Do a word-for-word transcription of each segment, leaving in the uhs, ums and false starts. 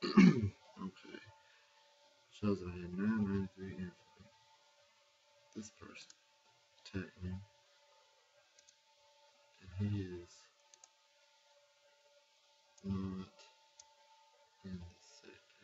Okay. Shows I had nine ninety-three infamy. This person attacked me, and he is not in the sector.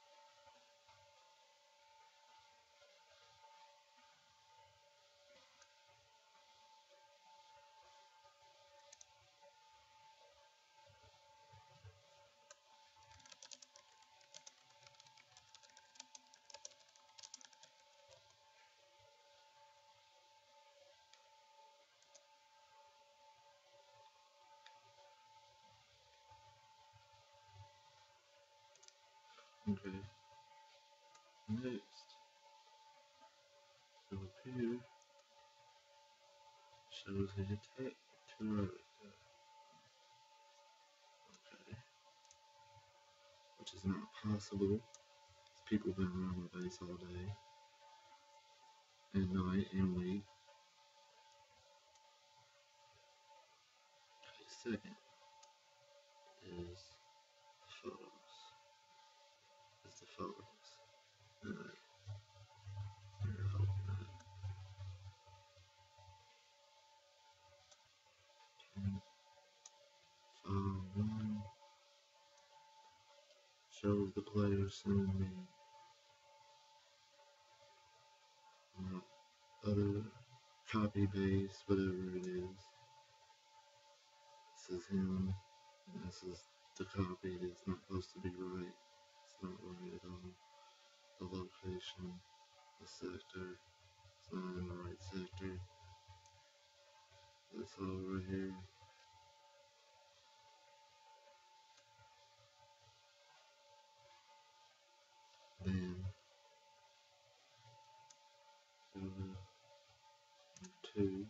Okay. Next, go up here. Shows he attacked two hours ago. Okay. Which is not possible. People have been around my base all day and night and week. Okay, second is photos. It's the photos. Alright. Here, I'll open that. Okay. File one shows the player sending me my other copy base, whatever it is. This is him, and this is the copy that's not supposed to be right. It's not right at all. The location, the sector, it's not in the right sector. This over here. Then go to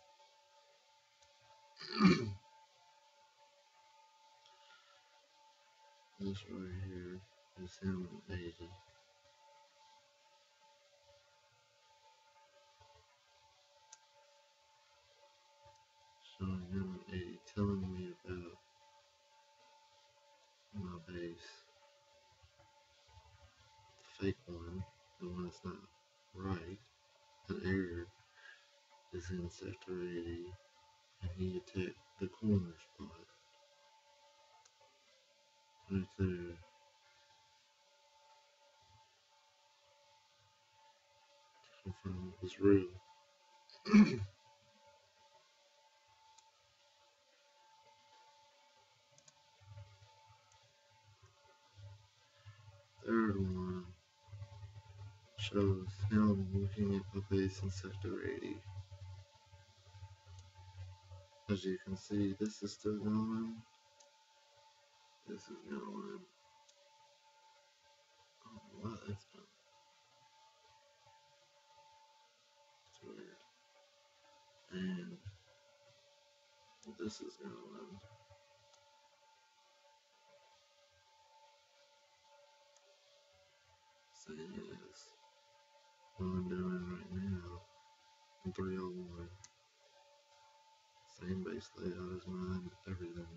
this right here is him at eighty. Showing him at eighty, telling me about my base. The fake one, the one that's not right, an error, is in sector eighty, and he attacked the corner spot right there. To confirm it was real. Third one shows him looking at my base in sector eighty. As you can see, this is still going. This is going. I don't know why that's going. It's weird. And this is going. Same as what I'm doing right now in three oh one. Same base layout as mine, everything.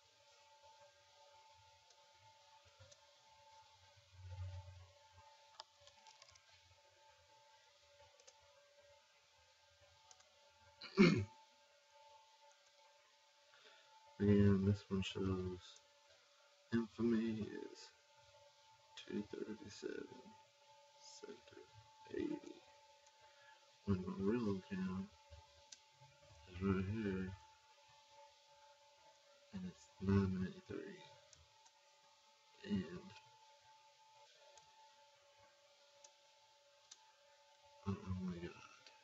Again, this one shows infamy is two thirty-seven, sector eighty. When my real account is right here, and it's nine ninety-three. And, oh, oh my god.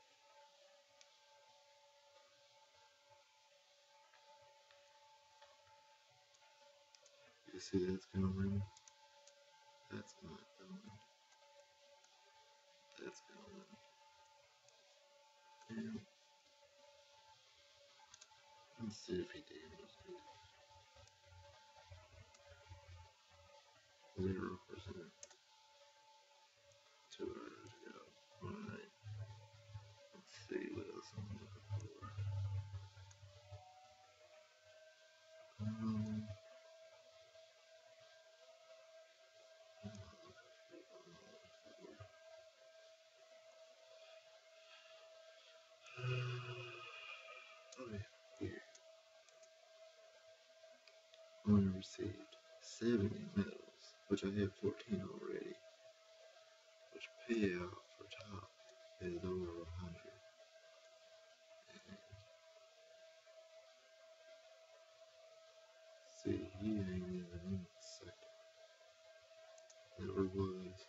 You see that's going? That's not going. That's going. And let's see if he damaged it. Zero percent. Two hours ago. Alright. Let's see what else I'm looking for. Um, received seventy medals, which I have fourteen already, which payout for top is over one hundred. See, he ain't even in the sector. Never was.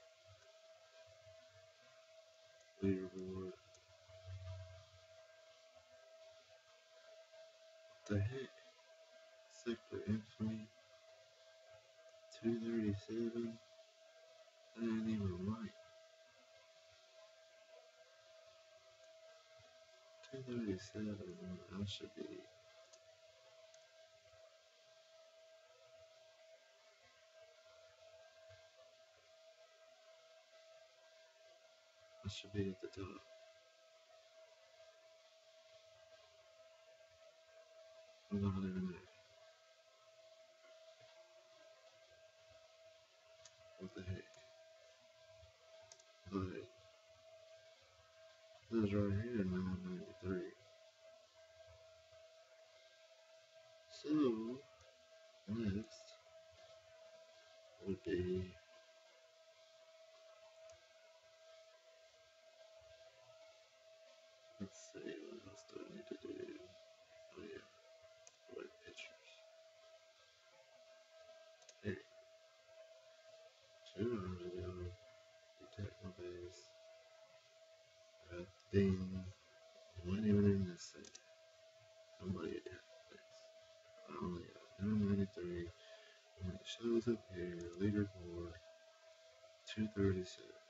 Leaderboard. What the heck? Sector Infamy. two thirty-seven. That ain't even right. two thirty-seven. I should be. I should be at the top. I'm not even there. What the heck? But this is right here, nine ninety-three. So, next would be let's see, what else do I need to do? Oh yeah, write pictures. Hey, two hours ago, detect my base. Got ding. Wasn't even in this set. Somebody attacked my base. I only got nine ninety-three. And it shows up here, leaderboard, two thirty-seven.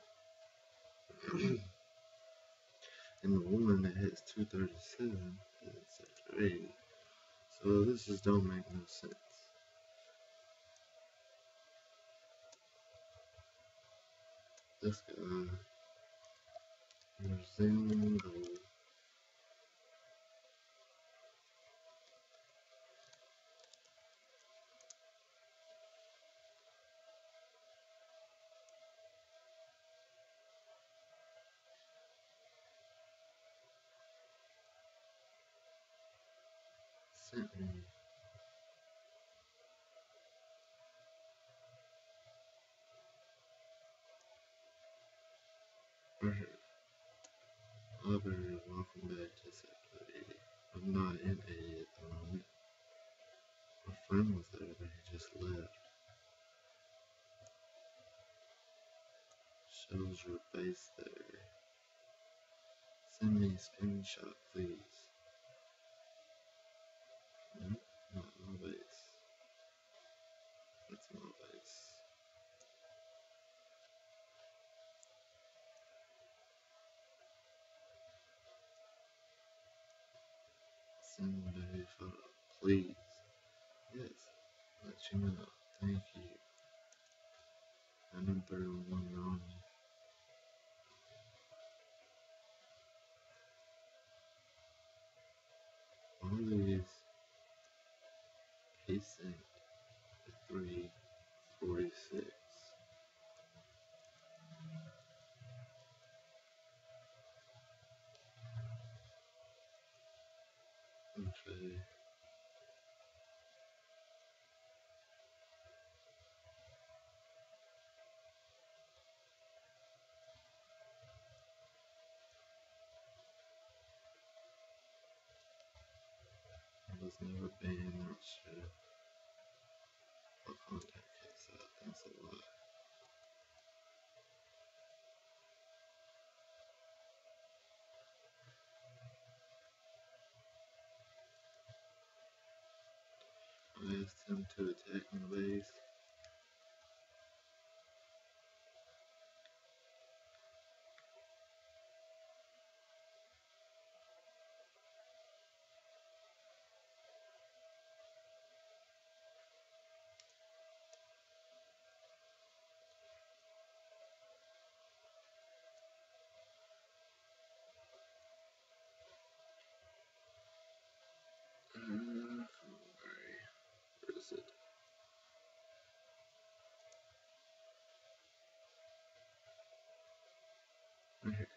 And the one that has two thirty-seven is in sector eighty. So this just don't make no sense. This guy, zoom gold. Sent me right here. Aubrey, welcome back to sector eighty. I'm not in eighty at the moment. My friend was there, but he just left. Shows your base there. Send me a screenshot, please. Nope, not my base. That's my base. Send me a photo, please. Yes, let you know. Thank you. I didn't throw one wrong. All these pacing at three forty-six. Okay. I was never banned, not sure. I'll contact case out. Thanks a lot. I asked him to attack my base. Uh, alright. Where is it? Right here.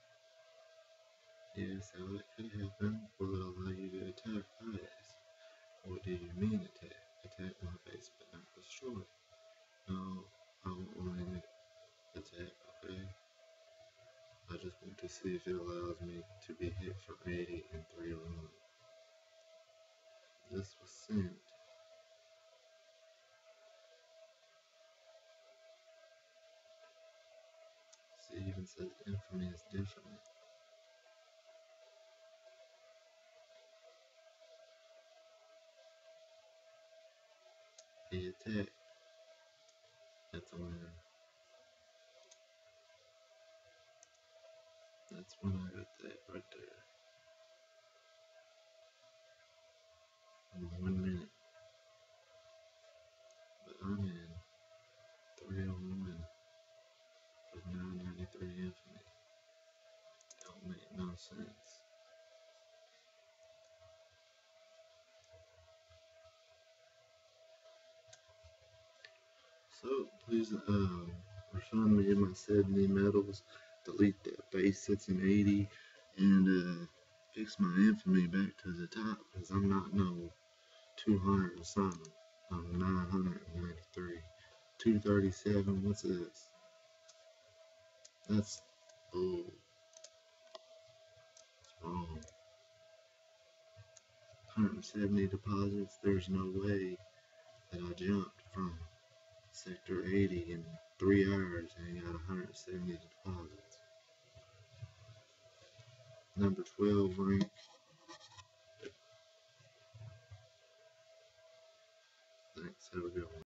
Yes, how it could happen will allow you to attack my base. What do you mean attack? Attack my face but not destroy. No, I won't want to attack, okay? I just want to see if it allows me to be hit for eighty and three oh one. This was sent. See, it even says infamy is different. He attacked. That's a win. That's when I got that right there. In one minute. But I'm in three oh one with nine ninety-three infamy. Don't make no sense. So please um refund me my seventy medals, delete that base that's in eighty, and uh, fix my infamy back to the top, because I'm not no two hundred or something. I'm nine hundred ninety-three. two thirty-seven, what's this? That's bull. It's wrong. one hundred seventy deposits, there's no way that I jumped from sector eighty in three hours and got one hundred seventy deposits. Number twelve rank. Thanks, have a good one.